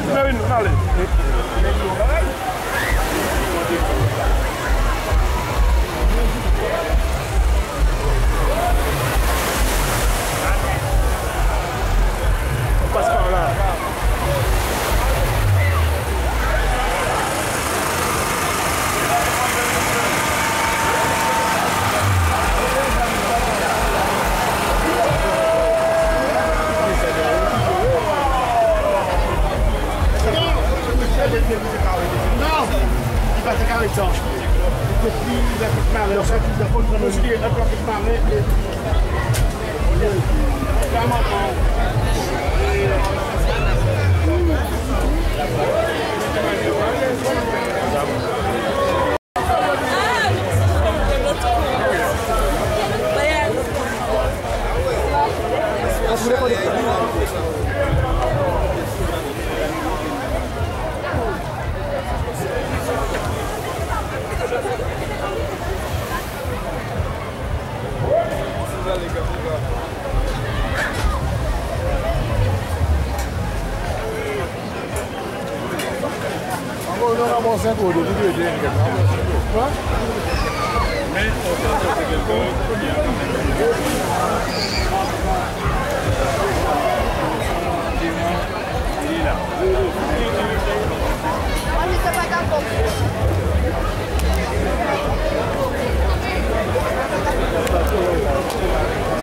On passe par là. Non, il va te carrer ça. Il a fait mal, ça il a fait mal. Je dis, il a fait mal. Moi, je ne sais pas quand